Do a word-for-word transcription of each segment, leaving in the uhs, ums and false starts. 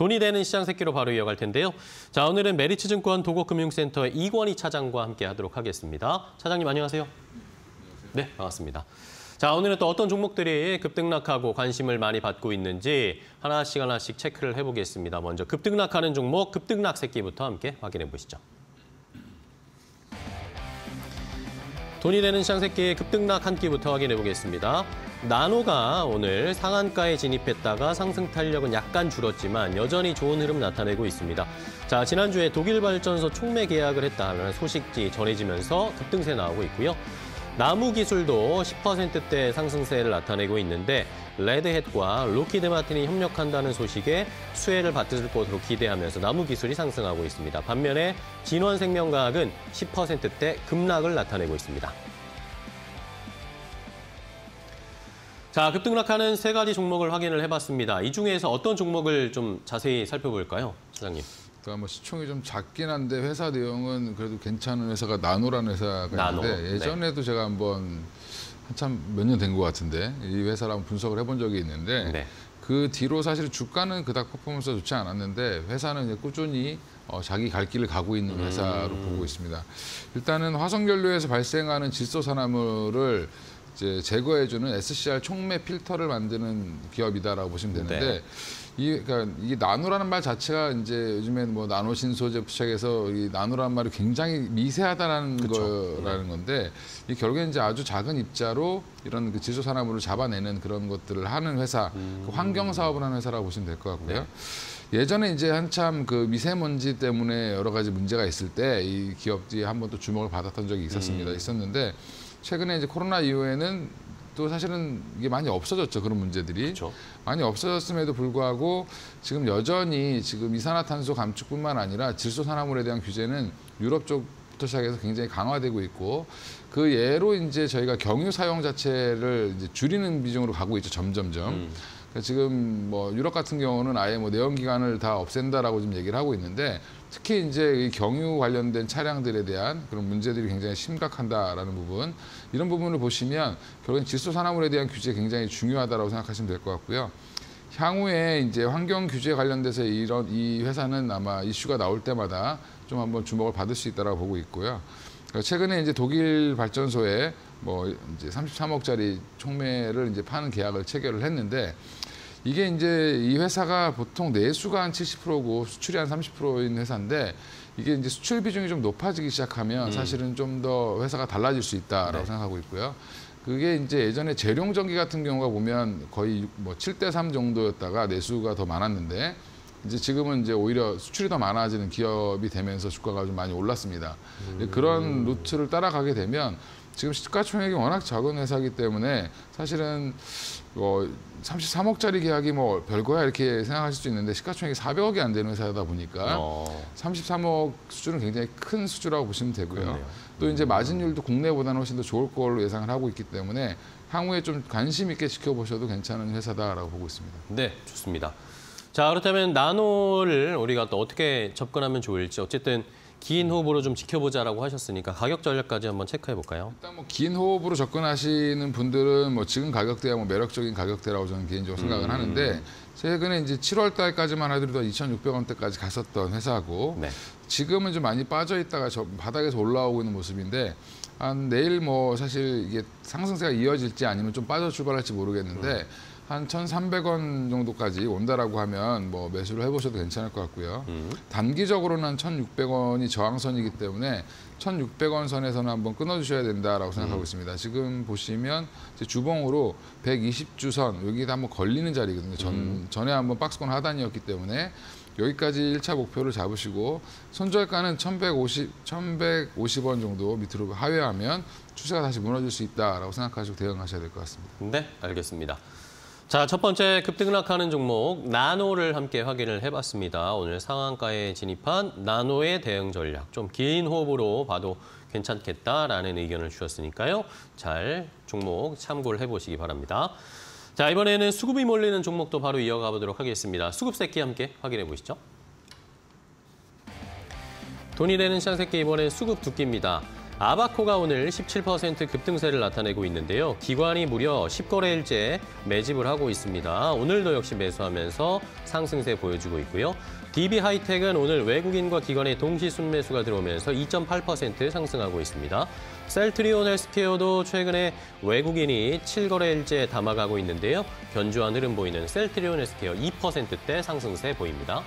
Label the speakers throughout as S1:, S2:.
S1: 돈이 되는 시장 새끼로 바로 이어갈 텐데요. 자, 오늘은 메리츠증권 도곡금융센터의 이권희 차장과 함께 하도록 하겠습니다. 차장님 안녕하세요. 네, 반갑습니다. 자, 오늘은 또 어떤 종목들이 급등락하고 관심을 많이 받고 있는지 하나씩 하나씩 체크를 해보겠습니다. 먼저 급등락하는 종목, 급등락 새끼부터 함께 확인해 보시죠. 돈이 되는 시장 새끼의 급등락 한 끼부터 확인해 보겠습니다. 나노가 오늘 상한가에 진입했다가 상승 탄력은 약간 줄었지만 여전히 좋은 흐름 나타내고 있습니다. 자, 지난주에 독일 발전소 촉매 계약을 했다는 소식이 전해지면서 급등세 나오고 있고요. 나무기술도 십 퍼센트대 상승세를 나타내고 있는데 레드햇과 로키드 마틴이 협력한다는 소식에 수혜를 받을 것으로 기대하면서 나무기술이 상승하고 있습니다. 반면에 진원생명과학은 십 퍼센트대 급락을 나타내고 있습니다. 자, 급등락하는 세 가지 종목을 확인을 해봤습니다. 이 중에서 어떤 종목을 좀 자세히 살펴볼까요, 차장님?
S2: 그러니까 뭐 시총이 좀 작긴 한데 회사 내용은 그래도 괜찮은 회사가 나노라는 회사가 나노. 있는데 예전에도 네. 제가 한번 한참 몇 년 된 것 같은데 이 회사를 한번 분석을 해본 적이 있는데 네. 그 뒤로 사실 주가는 그닥 퍼포먼스가 좋지 않았는데 회사는 이제 꾸준히 어, 자기 갈 길을 가고 있는 회사로 음. 보고 있습니다. 일단은 화석연료에서 발생하는 질소산화물을 이제 제거해주는 에스씨알 촉매 필터를 만드는 기업이다라고 보시면 되는데 네. 이 그러니까 이게 나노라는 말 자체가 이제 요즘에는 뭐 나노 신소재 부착해서 이 나노라는 말이 굉장히 미세하다라는 그쵸. 거라는 건데 이 결국엔 이제 아주 작은 입자로 이런 그 질소 산화물을 잡아내는 그런 것들을 하는 회사, 음. 그 환경 사업을 하는 회사라고 보시면 될 것 같고요. 네. 예전에 이제 한참 그 미세먼지 때문에 여러 가지 문제가 있을 때 이 기업들이 한번 또 주목을 받았던 적이 있었습니다. 음. 있었는데 최근에 이제 코로나 이후에는 또 사실은 이게 많이 없어졌죠. 그런 문제들이. 그쵸. 많이 없어졌음에도 불구하고 지금 여전히 지금 이산화탄소 감축뿐만 아니라 질소산화물에 대한 규제는 유럽 쪽부터 시작해서 굉장히 강화되고 있고 그 예로 이제 저희가 경유 사용 자체를 이제 줄이는 비중으로 가고 있죠. 점점점. 음. 지금 뭐 유럽 같은 경우는 아예 뭐 내연기관을 다 없앤다라고 지금 얘기를 하고 있는데 특히 이제 이 경유 관련된 차량들에 대한 그런 문제들이 굉장히 심각한다라는 부분 이런 부분을 보시면 결국엔 질소산화물에 대한 규제 굉장히 중요하다라고 생각하시면 될 것 같고요. 향후에 이제 환경 규제 관련돼서 이런 이 회사는 아마 이슈가 나올 때마다 좀 한번 주목을 받을 수 있다라고 보고 있고요. 최근에 이제 독일 발전소에 뭐 이제 삼십삼억짜리 촉매를 이제 파는 계약을 체결을 했는데 이게 이제 이 회사가 보통 내수가 한 칠십 퍼센트고 수출이 한 삼십 퍼센트인 회사인데 이게 이제 수출 비중이 좀 높아지기 시작하면 음. 사실은 좀 더 회사가 달라질 수 있다라고 네. 생각하고 있고요. 그게 이제 예전에 재룡전기 같은 경우가 보면 거의 뭐 칠 대 삼 정도였다가 내수가 더 많았는데 이제 지금은 이제 오히려 수출이 더 많아지는 기업이 되면서 주가가 좀 많이 올랐습니다. 음. 그런 루트를 따라가게 되면 지금 시가총액이 워낙 작은 회사이기 때문에 사실은 뭐 삼십삼억짜리 계약이 뭐 별거야 이렇게 생각하실 수 있는데 시가총액이 사백억이 안 되는 회사다 보니까 어. 삼십삼억 수준은 굉장히 큰 수주라고 보시면 되고요. 그러네요. 또 이제 마진율도 국내보다는 훨씬 더 좋을 걸로 예상을 하고 있기 때문에 향후에 좀 관심 있게 지켜보셔도 괜찮은 회사다라고 보고 있습니다.
S1: 네, 좋습니다. 자, 그렇다면 나노를 우리가 또 어떻게 접근하면 좋을지 어쨌든 긴 호흡으로 좀 지켜보자라고 하셨으니까 가격 전략까지 한번 체크해 볼까요?
S2: 일단 뭐 긴 호흡으로 접근하시는 분들은 뭐 지금 가격대야 뭐 매력적인 가격대라고 저는 개인적으로 생각을 음. 하는데 최근에 이제 칠월 달까지만 하더라도 이천육백 원대까지 갔었던 회사고 네. 지금은 좀 많이 빠져 있다가 저 바닥에서 올라오고 있는 모습인데 한 내일 뭐 사실 이게 상승세가 이어질지 아니면 좀 빠져 출발할지 모르겠는데 음. 한 천삼백 원 정도까지 온다라고 하면 뭐 매수를 해보셔도 괜찮을 것 같고요. 음. 단기적으로는 천육백 원이 저항선이기 때문에 천육백 원 선에서는 한번 끊어주셔야 된다라고 생각하고 음. 있습니다. 지금 보시면 이제 주봉으로 백이십 주선 여기다 한번 걸리는 자리거든요. 전, 음. 전에 한번 박스권 하단이었기 때문에 여기까지 일 차 목표를 잡으시고 손절가는 천백오십, 천백오십 원 정도 밑으로 하회하면 추세가 다시 무너질 수 있다라고 생각하시고 대응하셔야 될 것 같습니다.
S1: 네, 알겠습니다. 자, 첫 번째 급등락하는 종목 나노를 함께 확인을 해봤습니다. 오늘 상한가에 진입한 나노의 대응 전략. 좀 긴 호흡으로 봐도 괜찮겠다라는 의견을 주셨으니까요. 잘 종목 참고를 해보시기 바랍니다. 자, 이번에는 수급이 몰리는 종목도 바로 이어가 보도록 하겠습니다. 수급 새끼 함께 확인해 보시죠. 돈이 되는 시장 새끼 이번엔 수급 두끼입니다. 아바코가 오늘 십칠 퍼센트 급등세를 나타내고 있는데요. 기관이 무려 십 거래일째 매집을 하고 있습니다. 오늘도 역시 매수하면서 상승세 보여주고 있고요. 디비하이텍은 오늘 외국인과 기관의 동시 순매수가 들어오면서 이 점 팔 퍼센트 상승하고 있습니다. 셀트리온 헬스케어도 최근에 외국인이 칠 거래일째 담아가고 있는데요. 견조한 흐름 보이는 셀트리온 헬스케어 이 퍼센트대 상승세 보입니다.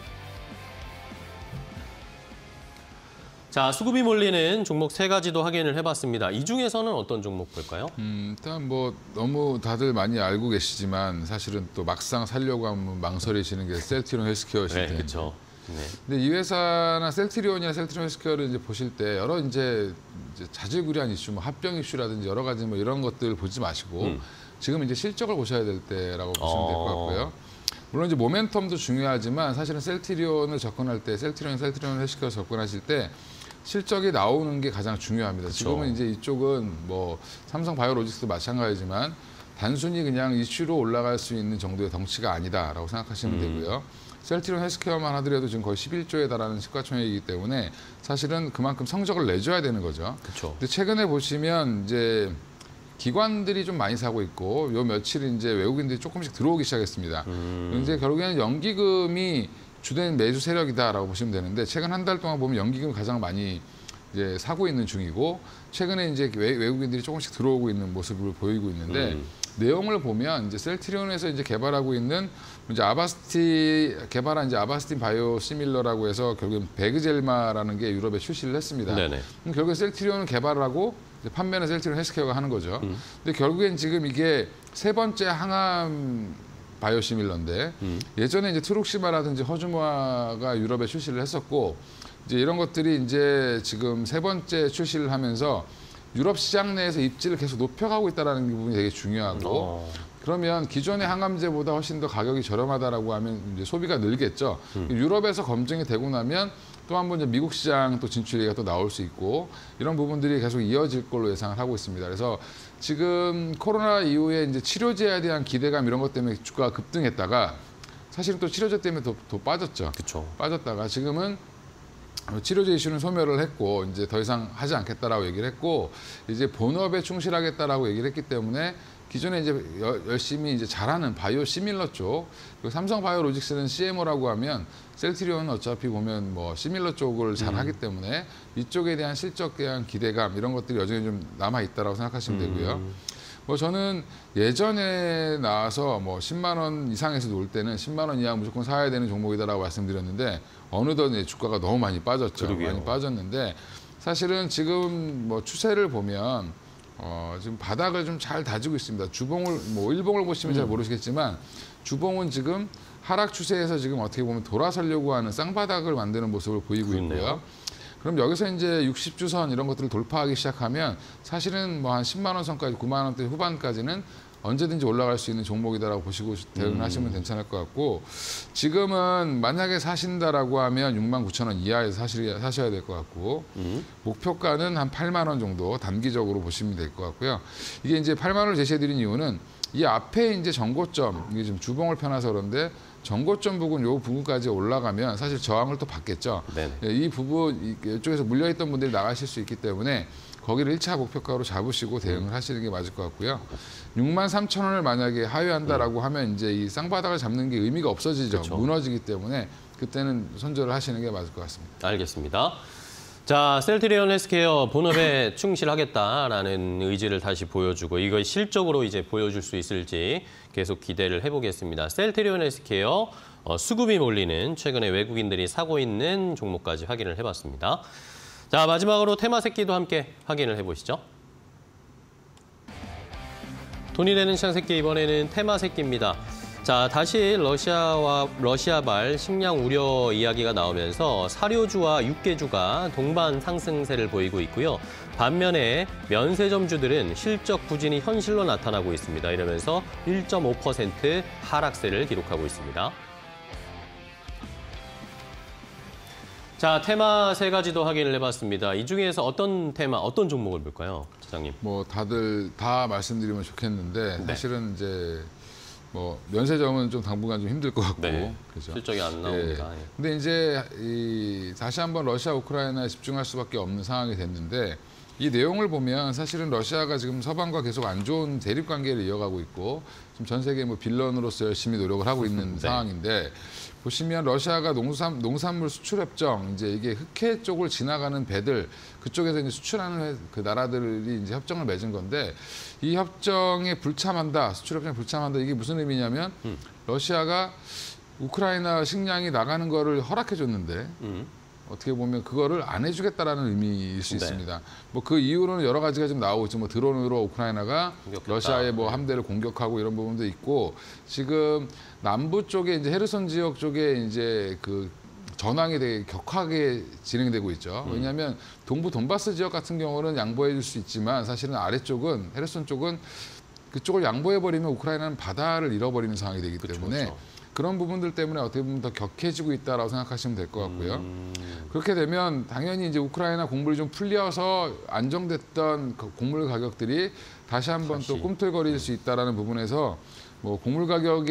S1: 자, 수급이 몰리는 종목 세 가지도 확인을 해봤습니다. 이 중에서는 어떤 종목 볼까요?
S2: 음, 일단 뭐 너무 다들 많이 알고 계시지만 사실은 또 막상 살려고 하면 망설이시는 게 셀트리온 헬스케어실
S1: 네,
S2: 텐데.
S1: 그렇죠. 네.
S2: 근데 이 회사나 셀트리온이나 셀트리온 헬스케어를 이제 보실 때 여러 이제, 이제 자질구레한 이슈, 뭐 합병 이슈라든지 여러 가지 뭐 이런 것들 보지 마시고 음. 지금 이제 실적을 보셔야 될 때라고 보시면 될 것 같고요. 물론 이제 모멘텀도 중요하지만 사실은 셀트리온을 접근할 때, 셀트리온, 셀트리온 헬스케어 접근하실 때 실적이 나오는 게 가장 중요합니다. 그렇죠. 지금은 이제 이쪽은 뭐 삼성 바이오로직스도 마찬가지지만 단순히 그냥 이슈로 올라갈 수 있는 정도의 덩치가 아니다라고 생각하시면 음. 되고요. 셀트리온 헬스케어만 하더라도 지금 거의 십일 조에 달하는 시가총액이기 때문에 사실은 그만큼 성적을 내줘야 되는 거죠.
S1: 그렇죠.
S2: 근데 최근에 보시면 이제 기관들이 좀 많이 사고 있고 요 며칠 이제 외국인들이 조금씩 들어오기 시작했습니다. 음. 이제 결국에는 연기금이 주된 매수 세력이다라고 보시면 되는데 최근 한 달 동안 보면 연기금 가장 많이 이제 사고 있는 중이고 최근에 이제 외, 외국인들이 조금씩 들어오고 있는 모습을 보이고 있는데 음. 내용을 보면 이제 셀트리온에서 이제 개발하고 있는 이제 아바스티 개발한 이제 아바스틴 바이오시밀러라고 해서 결국엔 베그젤마라는 게 유럽에 출시를 했습니다. 네네. 그럼 결국에 셀트리온은 개발을 하고 이제 판매는 셀트리온 헬스케어가 하는 거죠. 음. 근데 결국엔 지금 이게 세 번째 항암 바이오시밀러인데 음. 예전에 이제 트룩시마라든지 허주마가 유럽에 출시를 했었고 이제 이런 것들이 이제 지금 세 번째 출시를 하면서 유럽 시장 내에서 입지를 계속 높여가고 있다는 부분이 되게 중요하고 어. 그러면 기존의 항암제보다 훨씬 더 가격이 저렴하다라고 하면 이제 소비가 늘겠죠. 음. 유럽에서 검증이 되고 나면 또 한 번 이제 미국 시장 또 진출이 또 나올 수 있고 이런 부분들이 계속 이어질 걸로 예상을 하고 있습니다. 그래서 지금 코로나 이후에 이제 치료제에 대한 기대감 이런 것 때문에 주가가 급등했다가 사실은 또 치료제 때문에 더, 더 빠졌죠.
S1: 그쵸.
S2: 빠졌다가 지금은 치료제 이슈는 소멸을 했고 이제 더 이상 하지 않겠다라고 얘기를 했고 이제 본업에 충실하겠다라고 얘기를 했기 때문에 기존에 이제 여, 열심히 이제 잘하는 바이오 시밀러 쪽, 그리고 삼성 바이오로직스는 씨엠오라고 하면 셀트리온은 어차피 보면 뭐 시밀러 쪽을 잘 하기 때문에 이쪽에 대한 실적에 대한 기대감 이런 것들이 여전히 좀 남아 있다라고 생각하시면 되고요. 음. 뭐 저는 예전에 나와서 뭐 십만 원 이상에서 놀 때는 십만 원 이하 무조건 사야 되는 종목이다라고 말씀드렸는데 어느덧 이제 주가가 너무 많이 빠졌죠. 그러게요. 많이 빠졌는데 사실은 지금 뭐 추세를 보면 어, 지금 바닥을 좀 잘 다지고 있습니다. 주봉을 뭐 일봉을 보시면 음. 잘 모르시겠지만 주봉은 지금 하락 추세에서 지금 어떻게 보면 돌아서려고 하는 쌍바닥을 만드는 모습을 보이고 그렇네요. 있고요. 그럼 여기서 이제 육십 주선 이런 것들을 돌파하기 시작하면 사실은 뭐 한 십만 원 선까지 구만 원대 후반까지는 언제든지 올라갈 수 있는 종목이다라고 보시고 대응하시면 음. 괜찮을 것 같고 지금은 만약에 사신다라고 하면 육만 구천 원 이하에서 사시, 사셔야 될 것 같고 음. 목표가는 한 팔만 원 정도 단기적으로 보시면 될 것 같고요. 이게 이제 팔만 원을 제시해드린 이유는 이 앞에 이제 전고점 이게 지금 주봉을 펴놔서 그런데 전고점 부분 요 부분까지 올라가면 사실 저항을 또 받겠죠. 네네. 이 부분 이쪽에서 물려있던 분들이 나가실 수 있기 때문에 거기를 일 차 목표가로 잡으시고 대응을 하시는 게 맞을 것 같고요. 육만 삼천 원을 만약에 하회한다라고 음. 하면 이제 이 쌍바닥을 잡는 게 의미가 없어지죠. 그렇죠. 무너지기 때문에 그때는 손절을 하시는 게 맞을 것 같습니다.
S1: 알겠습니다. 자, 셀트리온 헬스케어 본업에 충실하겠다라는 의지를 다시 보여주고 이걸 실적으로 이제 보여줄 수 있을지 계속 기대를 해보겠습니다. 셀트리온 헬스케어 어, 수급이 몰리는 최근에 외국인들이 사고 있는 종목까지 확인을 해봤습니다. 자, 마지막으로 테마새끼도 함께 확인을 해보시죠. 돈이 되는 시장새끼 이번에는 테마새끼입니다. 자, 다시 러시아와 러시아발 식량 우려 이야기가 나오면서 사료주와 육개주가 동반 상승세를 보이고 있고요. 반면에 면세점주들은 실적 부진이 현실로 나타나고 있습니다. 이러면서 일 점 오 퍼센트 하락세를 기록하고 있습니다. 자, 테마 세 가지도 확인을 해봤습니다. 이 중에서 어떤 테마, 어떤 종목을 볼까요, 차장님?
S2: 뭐 다들 다 말씀드리면 좋겠는데 네. 사실은 이제 뭐 면세점은 좀 당분간 좀 힘들 것 같고
S1: 네. 그렇죠? 실적이 안 나옵니다.
S2: 예. 근데 이제 이 다시 한번 러시아 우크라이나에 집중할 수밖에 없는 상황이 됐는데 이 내용을 보면 사실은 러시아가 지금 서방과 계속 안 좋은 대립 관계를 이어가고 있고 지금 전 세계 뭐 빌런으로서 열심히 노력을 하고 있는
S1: 네.
S2: 상황인데 보시면 러시아가 농산 농산물 수출 협정 이제 이게 흑해 쪽을 지나가는 배들 그쪽에서 이제 수출하는 그 나라들이 이제 협정을 맺은 건데 이 협정에 불참한다 수출 협정에 불참한다 이게 무슨 의미냐면 음. 러시아가 우크라이나 식량이 나가는 거를 허락해 줬는데. 음. 어떻게 보면 그거를 안 해주겠다라는 의미일 수 네. 있습니다. 뭐 그 이유로는 여러 가지가 좀 나오고 있죠. 뭐 드론으로 우크라이나가 공격했다. 러시아의 뭐 함대를 공격하고 이런 부분도 있고 지금 남부 쪽에 이제 헤르손 지역 쪽에 이제 그 전황이 되게 격하게 진행되고 있죠. 음. 왜냐하면 동부 돈바스 지역 같은 경우는 양보해 줄 수 있지만 사실은 아래쪽은 헤르손 쪽은 그쪽을 양보해 버리면 우크라이나는 바다를 잃어버리는 상황이 되기 그쵸, 때문에. 그쵸. 그런 부분들 때문에 어떻게 보면 더 격해지고 있다라고 생각하시면 될 것 같고요. 음... 그렇게 되면 당연히 이제 우크라이나 곡물이 좀 풀려서 안정됐던 곡물 가격들이 다시 한번 다시. 또 꿈틀거릴 수 있다라는 부분에서 뭐 곡물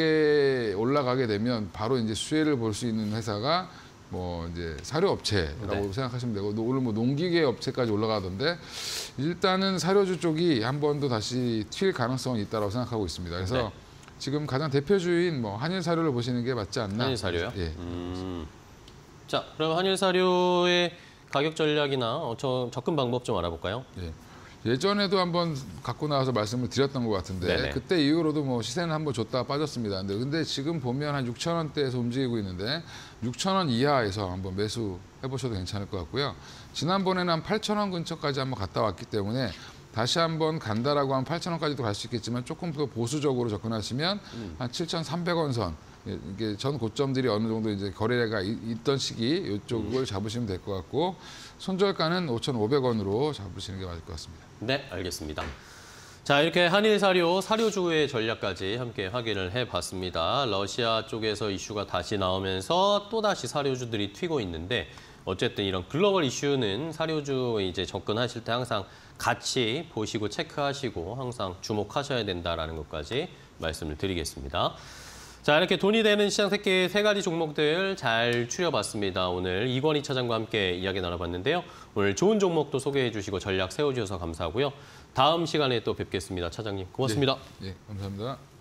S2: 가격에 올라가게 되면 바로 이제 수혜를 볼 수 있는 회사가 뭐 이제 사료 업체라고 네. 생각하시면 되고 오늘 뭐 농기계 업체까지 올라가던데 일단은 사료주 쪽이 한 번 더 다시 튈 가능성은 있다라고 생각하고 있습니다. 그래서 네. 지금 가장 대표주인 뭐 한일 사료를 보시는 게 맞지 않나?
S1: 한일 사료요?
S2: 예.
S1: 음. 자, 그럼 한일 사료의 가격 전략이나 어, 저, 접근 방법 좀 알아볼까요?
S2: 예. 예전에도 한번 갖고 나와서 말씀을 드렸던 것 같은데 네네. 그때 이후로도 뭐 시세는 한번 줬다가 빠졌습니다. 근데, 근데 지금 보면 한 육천 원대에서 움직이고 있는데 육천 원 이하에서 한번 매수 해보셔도 괜찮을 것 같고요. 지난번에는 한 팔천 원 근처까지 한번 갔다 왔기 때문에 다시 한번 간다라고 하면 팔천 원까지도 갈 수 있겠지만 조금 더 보수적으로 접근하시면 음. 한 칠천삼백 원 선 이게 전 고점들이 어느 정도 이제 거래가 있던 시기 이쪽을 음. 잡으시면 될 것 같고 손절가는 오천오백 원으로 잡으시는 게 맞을 것 같습니다.
S1: 네, 알겠습니다. 자, 이렇게 한일 사료, 사료주의 전략까지 함께 확인을 해봤습니다. 러시아 쪽에서 이슈가 다시 나오면서 또다시 사료주들이 튀고 있는데 어쨌든 이런 글로벌 이슈는 사료주 이제 접근하실 때 항상 같이 보시고 체크하시고 항상 주목하셔야 된다라는 것까지 말씀을 드리겠습니다. 자, 이렇게 돈이 되는 시장 새끼 세 가지 종목들 잘 추려봤습니다. 오늘 이권희 차장과 함께 이야기 나눠봤는데요. 오늘 좋은 종목도 소개해 주시고 전략 세워주셔서 감사하고요. 다음 시간에 또 뵙겠습니다. 차장님, 고맙습니다.
S2: 네, 네 감사합니다.